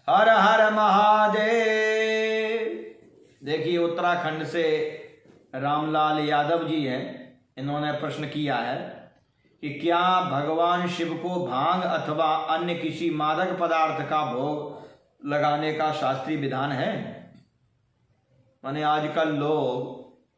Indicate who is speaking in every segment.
Speaker 1: हर हर महादेव। देखिए उत्तराखंड से रामलाल यादव जी हैं, इन्होंने प्रश्न किया है कि क्या भगवान शिव को भांग अथवा अन्य किसी मादक पदार्थ का भोग लगाने का शास्त्रीय विधान है? माने आजकल लोग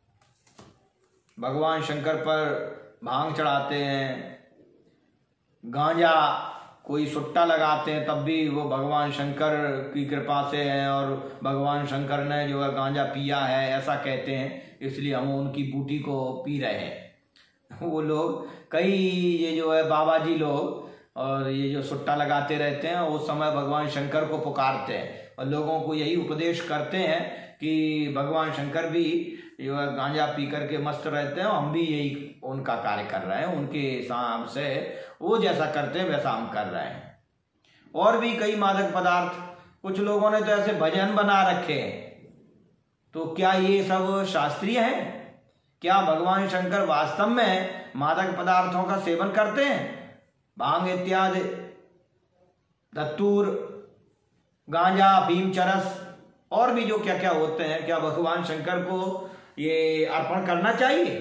Speaker 1: भगवान शंकर पर भांग चढ़ाते हैं, गांजा कोई सुट्टा लगाते हैं, तब भी वो भगवान शंकर की कृपा से है और भगवान शंकर ने जो है गांजा पिया है ऐसा कहते हैं, इसलिए हम उनकी बूटी को पी रहे हैं। वो लोग कई ये जो है बाबा जी लोग और ये जो सुट्टा लगाते रहते हैं उस समय भगवान शंकर को पुकारते हैं और लोगों को यही उपदेश करते हैं कि भगवान शंकर भी जो है गांजा पी करके मस्त रहते हैं, हम भी यही उनका कार्य कर रहे हैं, उनके हिसाब से वो जैसा करते हैं वैसा हम कर रहे हैं। और भी कई मादक पदार्थ, कुछ लोगों ने तो ऐसे भजन बना रखे हैं, तो क्या ये सब शास्त्रीय है? क्या भगवान शंकर वास्तव में मादक पदार्थों का सेवन करते हैं? भांग इत्यादि, धतूर, गांजा, अफीम, चरस और भी जो क्या क्या होते हैं, क्या भगवान शंकर को ये अर्पण करना चाहिए?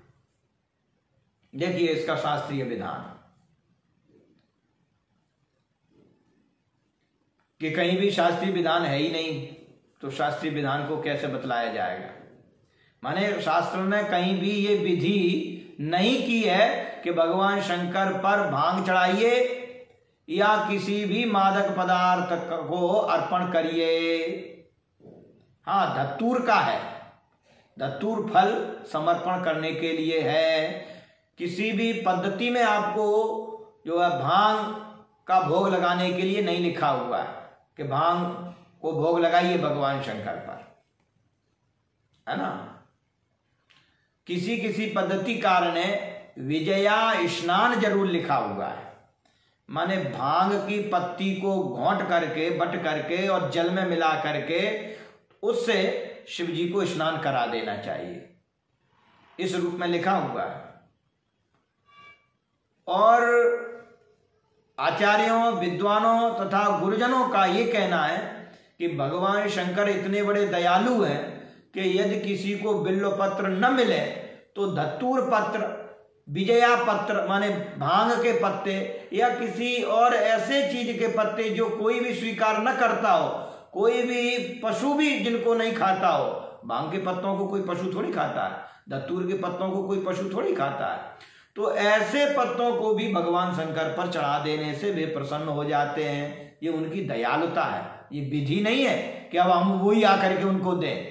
Speaker 1: देखिए इसका शास्त्रीय विधान कि कहीं भी शास्त्रीय विधान है ही नहीं, तो शास्त्रीय विधान को कैसे बतलाया जाएगा? माने शास्त्र ने कहीं भी ये विधि नहीं की है कि भगवान शंकर पर भांग चढ़ाइए या किसी भी मादक पदार्थ को अर्पण करिए। हाँ, धतूर का है, धतूर फल समर्पण करने के लिए है। किसी भी पद्धति में आपको जो है भांग का भोग लगाने के लिए नहीं लिखा हुआ है कि भांग को भोग लगाइए भगवान शंकर पर, है ना। किसी किसी पद्धति कार ने विजया स्नान जरूर लिखा हुआ है, माने भांग की पत्ती को घोंट करके बट करके और जल में मिला करके उससे शिव जी को स्नान करा देना चाहिए, इस रूप में लिखा हुआ है। और आचार्यों, विद्वानों तथा गुरुजनों का ये कहना है कि भगवान शंकर इतने बड़े दयालु हैं कि यदि किसी को बिल्व पत्र न मिले तो धतूर पत्र, विजया पत्र माने भांग के पत्ते या किसी और ऐसे चीज के पत्ते जो कोई भी स्वीकार न करता हो, कोई भी पशु भी जिनको नहीं खाता हो। भांग के पत्तों को कोई पशु थोड़ी खाता है, धतूर के पत्तों को कोई पशु थोड़ी खाता है, तो ऐसे पत्तों को भी भगवान शंकर पर चढ़ा देने से वे प्रसन्न हो जाते हैं। ये उनकी दयालुता है, ये विधि नहीं है कि अब हम वही आकर के उनको दें।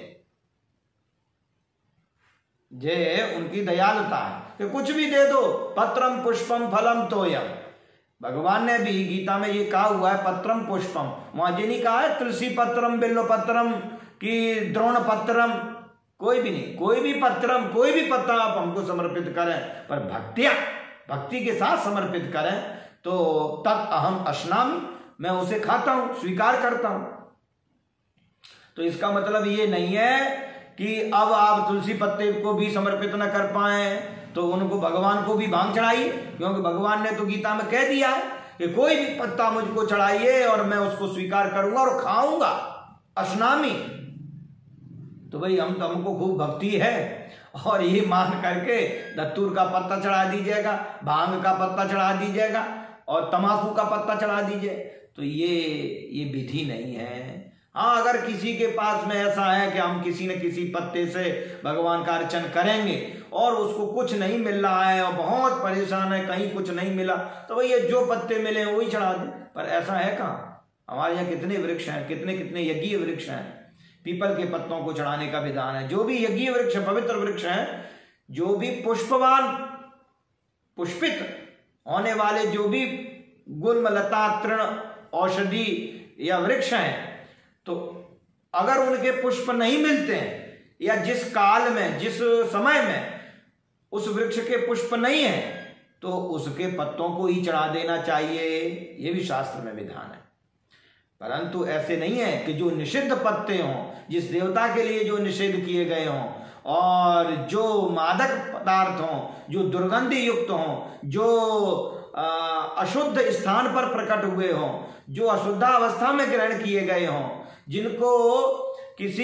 Speaker 1: ये उनकी दयालुता है कि कुछ भी दे दो, पत्रम पुष्पम फलम तोयम। भगवान ने भी गीता में ये कहा हुआ है पत्रम पुष्पम, वहां ये नहीं कहा है तुलसी पत्रम, बिल्व पत्रम की द्रोण पत्रम, कोई भी नहीं, कोई भी पत्रम, कोई भी पत्ता आप हमको समर्पित करें, पर भक्ति के साथ समर्पित करें तो तत् अहम अश्नामि, मैं उसे खाता हूं, स्वीकार करता हूं। तो इसका मतलब ये नहीं है कि अब आप तुलसी पत्ते को भी समर्पित न कर पाए तो उनको भगवान को भी भांग चढ़ाइए, क्योंकि भगवान ने तो गीता में कह दिया है कि कोई भी पत्ता मुझको चढ़ाइए और मैं उसको स्वीकार करूंगा और खाऊंगा, अश्नामी। तो भाई हमको खूब भक्ति है और ये मान करके धतूर का पत्ता चढ़ा दीजिएगा, भांग का पत्ता चढ़ा दीजिएगा और तम्बाकू का पत्ता चढ़ा दीजिए, तो ये विधि नहीं है। हाँ, अगर किसी के पास में ऐसा है कि हम किसी न किसी पत्ते से भगवान का अर्चन करेंगे और उसको कुछ नहीं मिल रहा है और बहुत परेशान है, कहीं कुछ नहीं मिला, तो भैया जो पत्ते मिले वही चढ़ा दे। पर ऐसा है कहाँ? हमारे यहाँ कितने वृक्ष हैं, कितने कितने यज्ञीय वृक्ष हैं, पीपल के पत्तों को चढ़ाने का विधान है। जो भी यज्ञीय वृक्ष, पवित्र वृक्ष हैं, जो भी पुष्पवान, पुष्पित होने वाले जो भी गुल्म, लता, तृण, औषधि या वृक्ष हैं, तो अगर उनके पुष्प नहीं मिलते हैं या जिस काल में, जिस समय में उस वृक्ष के पुष्प नहीं है तो उसके पत्तों को ही चढ़ा देना चाहिए, ये भी शास्त्र में विधान है। परंतु ऐसे नहीं है कि जो निषिद्ध पत्ते हों, जिस देवता के लिए जो निषेध किए गए हों और जो मादक पदार्थ हों, जो दुर्गंधि युक्त हों, जो अशुद्ध स्थान पर प्रकट हुए हों, जो अशुद्धावस्था में ग्रहण किए गए हों, जिनको किसी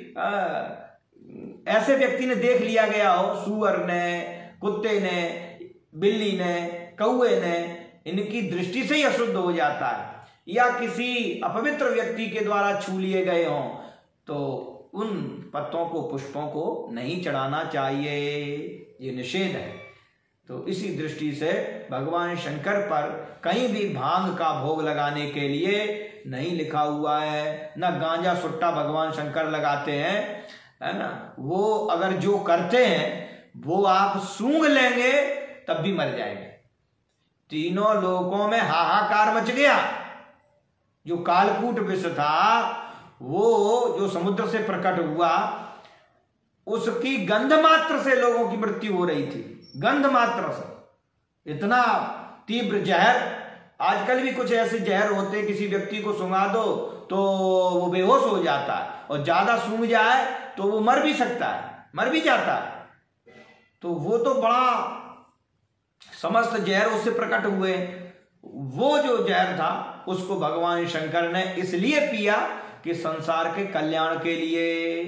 Speaker 1: ऐसे व्यक्ति ने देख लिया गया हो, सूअर ने, कुत्ते ने, बिल्ली ने, कौए ने, इनकी दृष्टि से ही अशुद्ध हो जाता है, या किसी अपवित्र व्यक्ति के द्वारा छू लिए गए हों, तो उन पत्तों को, पुष्पों को नहीं चढ़ाना चाहिए, ये निषेध है। तो इसी दृष्टि से भगवान शंकर पर कहीं भी भांग का भोग लगाने के लिए नहीं लिखा हुआ है, न गांजा सुट्टा भगवान शंकर लगाते हैं, है ना। वो अगर जो करते हैं वो आप सूंघ लेंगे तब भी मर जाएंगे। तीनों लोकों में हाहाकार मच गया। जो कालकूट विष था, वो जो समुद्र से प्रकट हुआ, उसकी गंध मात्र से लोगों की मृत्यु हो रही थी, गंध मात्र से। इतना तीव्र जहर, आजकल भी कुछ ऐसे जहर होते, किसी व्यक्ति को सूंघा दो तो वो बेहोश हो जाता है, और ज्यादा सूंघ जाए तो वो मर भी सकता है, मर भी जाता है। तो वो तो बड़ा समस्त जहर उससे प्रकट हुए। वो जो जहर था उसको भगवान शंकर ने इसलिए पिया कि संसार के कल्याण के लिए।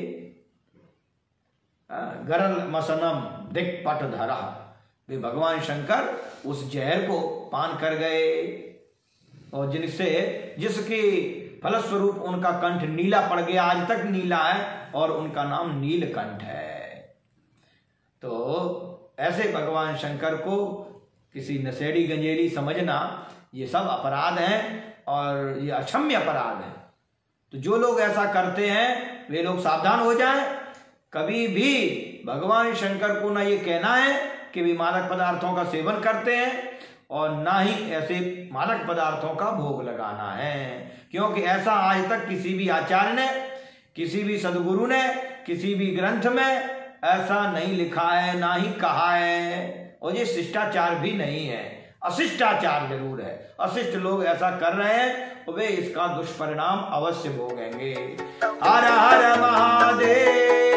Speaker 1: गरल मसनम दिक्पट धरा, वे भगवान शंकर उस जहर को पान कर गए, और जिसके फलस्वरूप उनका कंठ नीला पड़ गया, आज तक नीला है, और उनका नाम नीलकंठ है। तो ऐसे भगवान शंकर को किसी नशेड़ी गंजेली समझना, ये सब अपराध हैं, और ये अक्षम्य अपराध है। तो जो लोग ऐसा करते हैं वे लोग सावधान हो जाएं। कभी भी भगवान शंकर को ना ये कहना है कि वे मादक पदार्थों का सेवन करते हैं, और ना ही ऐसे मादक पदार्थों का भोग लगाना है, क्योंकि ऐसा आज तक किसी भी आचार्य ने, किसी भी सदगुरु ने, किसी भी ग्रंथ में ऐसा नहीं लिखा है, ना ही कहा है, और ये शिष्टाचार भी नहीं है, अशिष्टाचार जरूर है। अशिष्ट लोग ऐसा कर रहे हैं, वे इसका दुष्परिणाम अवश्य भोगेंगे। हर हर महादेव।